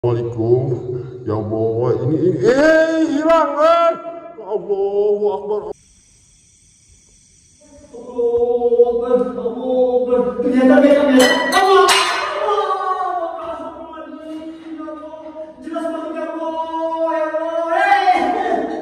Assalamualaikum. Ya Allah, ini hilang Allahu Akbar. Ternyata dia Allah. Jelas banget ya Allah, ya Allah.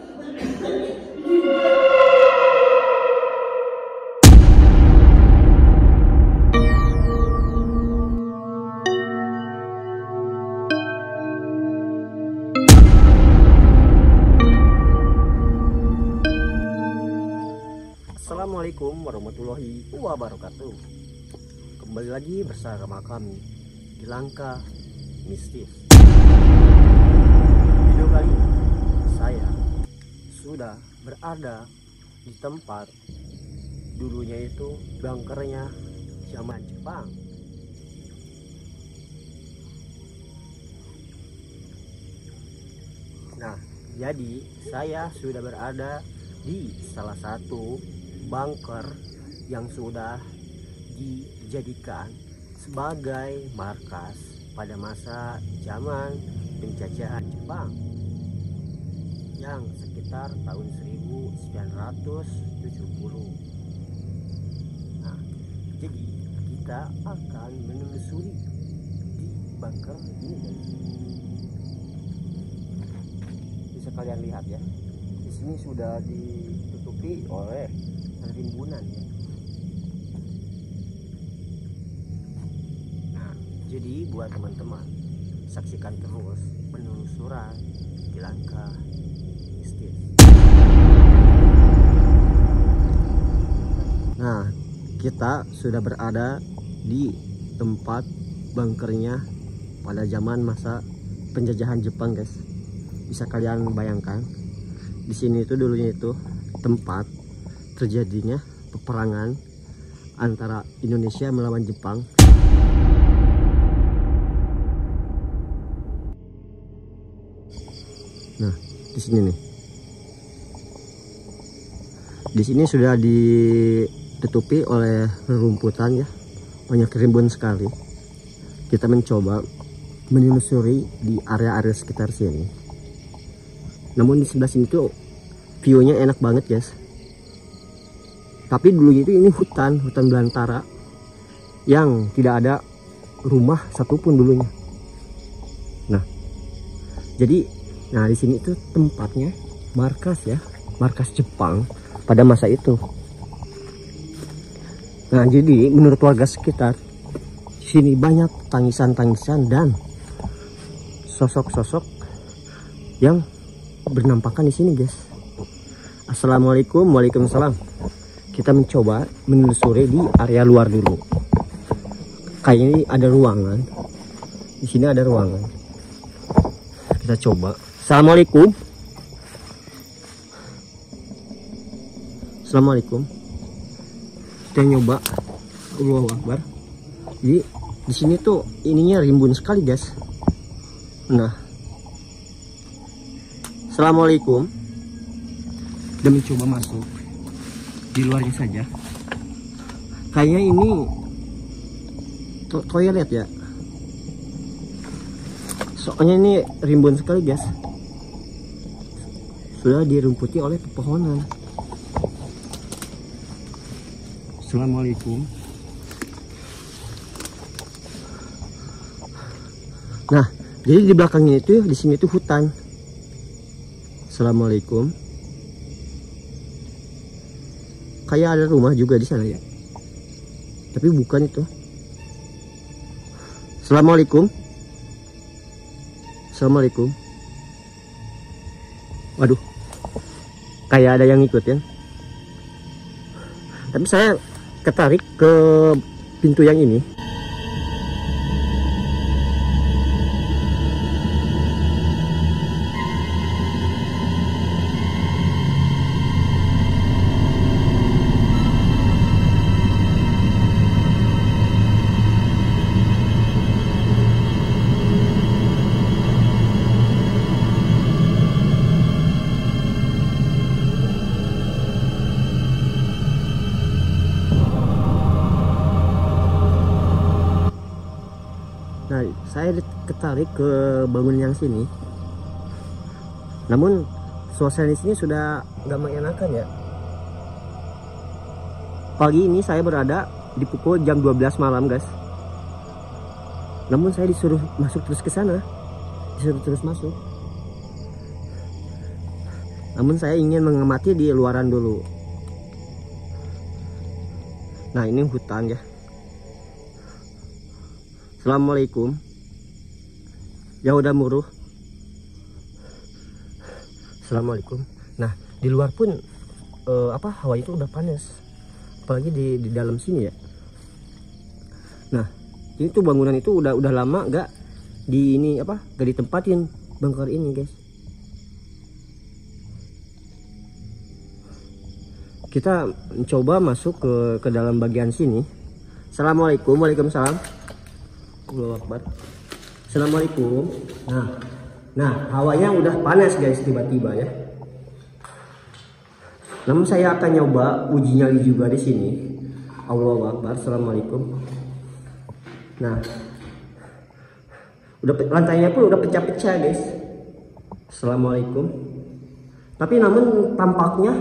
Assalamualaikum warahmatullahi wabarakatuh. Kembali lagi bersama kami di Langkah Mistis. Video kali ini saya sudah berada di tempat dulunya itu bunkernya zaman Jepang. Nah, jadi saya sudah berada di salah satu bunker yang sudah dijadikan sebagai markas pada masa zaman penjajahan Jepang yang sekitar tahun 1970. Nah, jadi kita akan menelusuri di bunker ini, guys. Bisa kalian lihat ya, di sini sudah ditutupi oleh rimbunan ya. Nah, jadi buat teman-teman, saksikan terus penelusuran di Langkah Mistis. Nah, kita sudah berada di tempat bunkernya pada zaman masa penjajahan Jepang, guys. Bisa kalian bayangkan, di sini itu dulunya itu tempat terjadinya peperangan antara Indonesia melawan Jepang. Nah, di sini nih. Di sini sudah ditutupi oleh rerumputan ya. Banyak rimbun sekali. Kita mencoba menelusuri di area-area sekitar sini. Namun di sebelah sini tuh view-nya enak banget, guys. Tapi dulu itu ini hutan belantara yang tidak ada rumah satupun dulunya. Nah, jadi di sini itu tempatnya markas ya, markas Jepang pada masa itu. Nah, jadi menurut warga sekitar di sini banyak tangisan-tangisan dan sosok-sosok yang bernampakan di sini, guys. Assalamualaikum, waalaikumsalam. Kita mencoba menelusuri di area luar dulu. Kayak ini ada ruangan. Di sini ada ruangan. Kita coba. Assalamualaikum. Assalamualaikum. Kita nyoba. Allahu Akbar. Jadi di sini tuh ininya rimbun sekali, guys. Nah. Assalamualaikum. Kita mencoba masuk di luarnya saja. Kayaknya ini toilet ya, soalnya ini rimbun sekali, guys. Sudah dirumputi oleh pepohonan. Assalamualaikum. Nah, jadi di belakangnya itu di sini tuh hutan. Assalamualaikum. Kayak ada rumah juga di sana ya, tapi bukan itu. Assalamualaikum. Assalamualaikum. Waduh, kayak ada yang ikut ya. Tapi saya ketarik ke pintu yang ini. Nah, saya tertarik ke bangunan yang sini. Namun suasana di sini sudah nggak mengenakan ya. Pagi ini saya berada di pukul jam 12 malam guys. Namun saya disuruh masuk terus ke sana, disuruh terus masuk. Namun saya ingin mengamati di luaran dulu. Nah ini hutan ya. Assalamualaikum. Ya udah muruh. Assalamualaikum. Nah di luar pun hawa itu udah panas, apalagi di dalam sini ya. Nah ini tuh bangunan itu udah lama gak ditempatin bunker ini guys. Kita mencoba masuk ke dalam bagian sini. Assalamualaikum. Waalaikumsalam. Allahu Akbar. Assalamualaikum. Nah hawanya udah panas guys tiba-tiba ya. Namun saya akan nyoba uji nyali juga di sini. Allahu Akbar. Assalamualaikum. Nah udah lantainya pun udah pecah-pecah guys. Assalamualaikum. Tapi namun tampaknya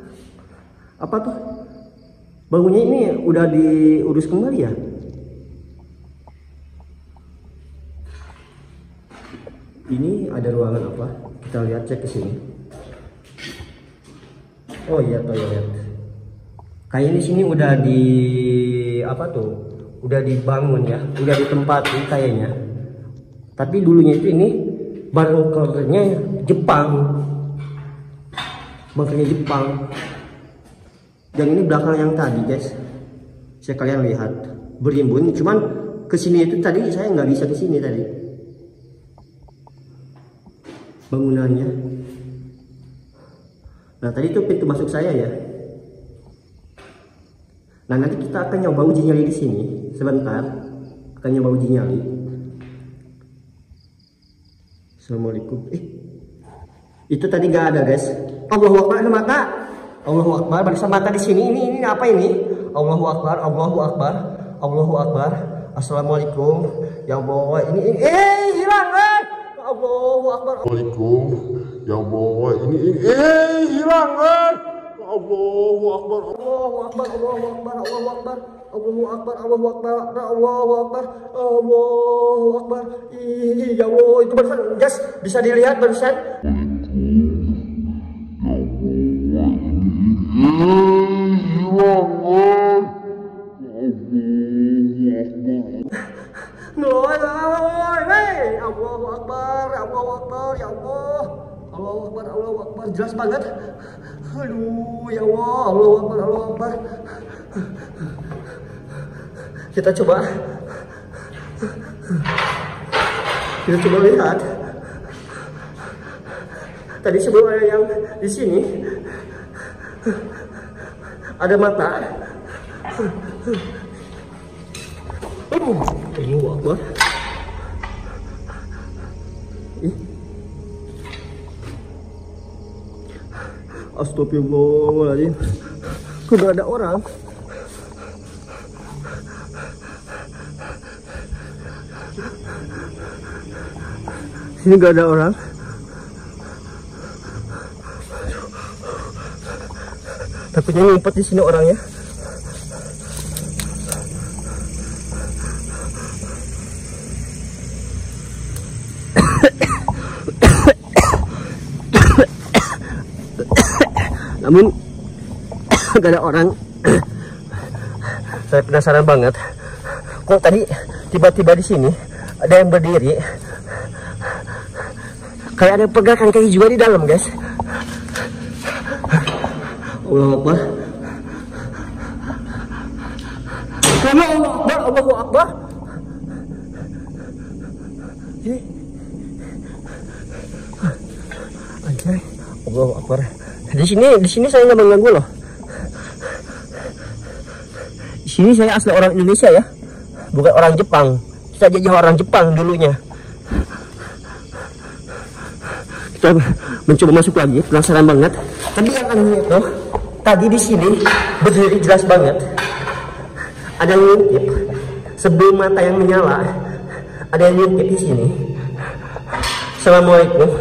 bangunnya ini udah diurus kembali ya. Ini ada ruangan apa? Kita lihat, cek ke sini. Oh iya, toilet. Kayak di sini udah udah dibangun ya, udah ditempati kayaknya. Tapi dulunya itu ini bunkernya Jepang. Bunkernya Jepang. Yang ini belakang yang tadi guys, saya kalian lihat berimbun. Cuman kesini itu tadi saya nggak bisa kesini tadi bangunannya. Nah tadi itu pintu masuk saya ya. Nah nanti kita akan nyoba uji nyali di sini sebentar, akan nyoba uji nyali. Assalamualaikum. Itu tadi nggak ada guys. Allahu Akbar, ada mata. Allahu Akbar, barisan mata di sini. Ini apa ini? Allahu Akbar, Allahu Akbar, Allahu Akbar. Assalamualaikum. Ya Allah, ini hilang kan? Allahu Akbar. Assalamualaikum. Ya Allah, ini hilang kan? Allahu Akbar. Allahu Akbar, Allahu Akbar, Allahu Akbar, Allahu Akbar, Allahu Akbar, Allahu Akbar, Allahu Akbar. Ya Allah, itu barusan guys, bisa dilihat barusan. Allahu Akbar, Allahu Akbar, ya Allah. Allahu Akbar, Allahu Akbar, jelas banget. Aduh, ya Allah, Allahu Akbar, Allahu Akbar. Kita coba lihat. Tadi sebelum ada yang di sini ada mata. Allahu Akbar. Astagfirullahaladzim. Sudah ada orang. Sini gak ada orang. Takutnya ngumpet di sini orangnya. Namun gak ada orang. Saya penasaran banget. Kok tadi tiba-tiba di sini ada yang berdiri, kayak ada pergerakan kaki juga di dalam guys. Allahu Akbar. Allahu Akbar, Allahu Akbar. Anjay, Allahu Akbar. Di sini saya nggak mengganggu loh. Di sini saya asli orang Indonesia ya, bukan orang Jepang. Kita jajah orang Jepang dulunya. Kita mencoba masuk lagi, penasaran banget. Tapi yang aneh itu, tadi di sini berdiri jelas banget. Ada yang ngintip sebelum mata yang menyala. ada yang nyupit di sini. Assalamualaikum.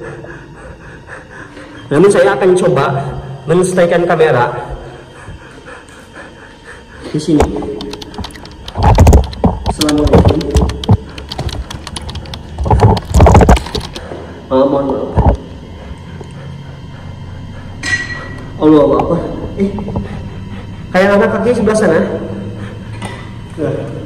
Namun saya akan coba men-staykan kamera di sini. Assalamualaikum. Mohon maaf. Allah Akbar. Kayak anak kaki sebelah sana.